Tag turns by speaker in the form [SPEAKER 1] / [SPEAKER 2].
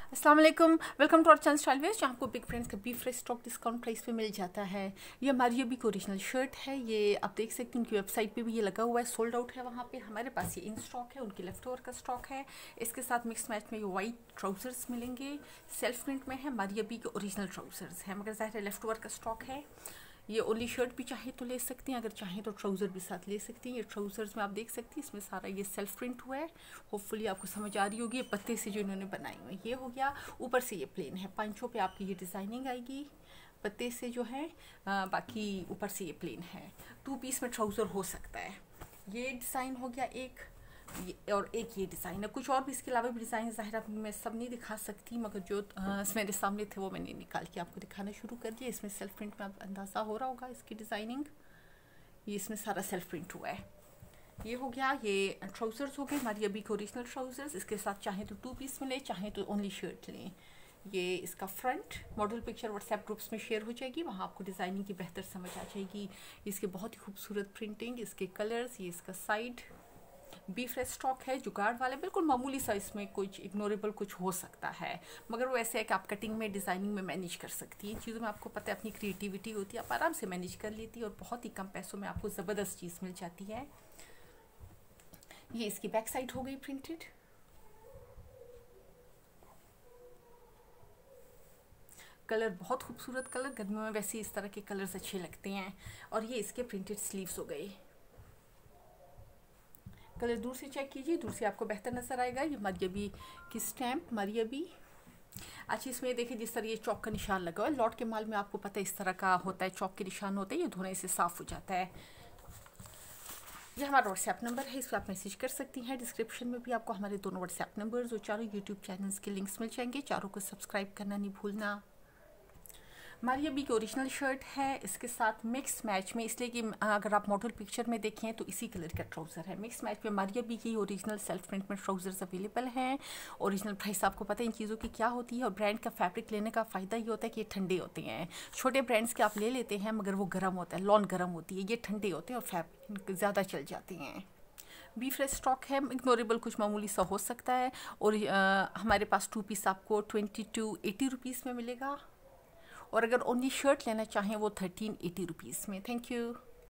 [SPEAKER 1] अस्सलाम वालेकुम, welcome to our channel style west, जहाँ आपको बिग फ्रेंड्स का beef fresh stock discount price पे मिल जाता है। ये हमारी अभी की ओरिजिनल शर्ट है। ये आप देख सकते हैं कि वेबसाइट पे भी ये लगा हुआ है, सोल्ड आउट है। वहाँ पे हमारे पास ये इन स्टॉक है, उनकी लेफ्ट ओवर का स्टॉक है। इसके साथ मिक्स मैच में ये वाइट ट्राउजर्स मिलेंगे, सेल्फ प्रिंट में है। हमारी अभी के ओरिजिनल ट्राउजर्स है, मगर ज़ाहिर है लेफ्ट ओवर का स्टॉक है। ये ओनली शर्ट भी चाहे तो ले सकती हैं, अगर चाहें तो ट्राउज़र भी साथ ले सकती हैं। ये ट्राउज़र्स में आप देख सकती हैं, इसमें सारा ये सेल्फ प्रिंट हुआ है। होपफुली आपको समझ आ रही होगी। ये पत्ते से जो इन्होंने बनाए हुए ये हो गया। ऊपर से ये प्लेन है, पांचों पे आपकी ये डिज़ाइनिंग आएगी पत्ते से जो है। बाकी ऊपर से ये प्लेन है। 2 पीस में ट्राउज़र हो सकता है। ये डिज़ाइन हो गया एक, और एक ये डिज़ाइन है। कुछ और भी इसके अलावा भी डिज़ाइन ज़ाहिर अब मैं सब नहीं दिखा सकती, मगर जो मेरे सामने थे वो मैंने निकाल के आपको दिखाना शुरू कर दिया। इसमें सेल्फ प्रिंट में आप अंदाज़ा हो रहा होगा इसकी डिज़ाइनिंग। ये इसमें सारा सेल्फ प्रिंट हुआ है। ये हो गया, ये ट्राउज़र्स हो गए हमारी अभी के ओरिजिनल ट्राउज़र्स। इसके साथ चाहें तो 2 पीस में लें, चाहें तो ओनली शर्ट लें। ये इसका front model picture WhatsApp groups में शेयर हो जाएगी, वहाँ आपको डिज़ाइनिंग की बेहतर समझ आ जाएगी। इसके बहुत ही खूबसूरत प्रिंटिंग, इसके कलर्स, ये इसका साइड बी फ्रेश स्टॉक है, जुगाड़ वाले बिल्कुल मामूली सा। इसमें कुछ इग्नोरेबल कुछ हो सकता है, मगर वो ऐसे है कि आप कटिंग में डिज़ाइनिंग में मैनेज कर सकती हैं। चीज़ों में आपको पता है अपनी क्रिएटिविटी होती है, आप आराम से मैनेज कर लेती है और बहुत ही कम पैसों में आपको ज़बरदस्त चीज़ मिल जाती है। ये इसकी बैक साइड हो गई प्रिंटेड। कलर बहुत खूबसूरत कलर, गर्मियों में वैसे इस तरह के कलर्स अच्छे लगते हैं। और ये इसके प्रिंटेड स्लीव्स हो गए। कलर दूर से चेक कीजिए, दूर से आपको बेहतर नज़र आएगा। ये मरियबी की स्टैम्प, मरियबी। अच्छा, इसमें देखिए जिस तरह ये चौक का निशान लगा हुआ है, लॉट के माल में आपको पता है इस तरह का होता है, चौक के निशान होते हैं। ये धोने से साफ़ हो जाता है। ये हमारा व्हाट्सएप नंबर है, इस पर आप मैसेज कर सकती हैं। डिस्क्रिप्शन में भी आपको हमारे दोनों व्हाट्सएप नंबर्स और चारों यूट्यूब चैनल्स के लिंक्स मिल जाएंगे। चारों को सब्सक्राइब करना नहीं भूलना। हमारी अभी की ओरिजिनल शर्ट है, इसके साथ मिक्स मैच में, इसलिए कि अगर आप मॉडल पिक्चर में देखें तो इसी कलर का ट्राउज़र है। मिक्स मैच में हमारी अभी की ओरिजिनल सेल्फ प्रिंट में ट्राउज़र्स अवेलेबल हैं। ओरिजिनल प्राइस आपको पता है इन चीज़ों की क्या होती है, और ब्रांड का फैब्रिक लेने का फ़ायदा ये होता है कि ये ठंडे होते हैं। छोटे ब्रांड्स के आप ले लेते हैं मगर वो गर्म होता है, लॉन गर्म होती है। ये ठंडे होते हैं और फैब्रिक ज़्यादा चल जाते हैं। बी फ्रेश स्टॉक है, इग्नोरेबल कुछ मामूली सा हो सकता है। और हमारे पास 2 पीस आपको 2280 रुपीज़ में मिलेगा, और अगर ओनली शर्ट लेना चाहें वो 1380 रुपीज़ में। Thank you.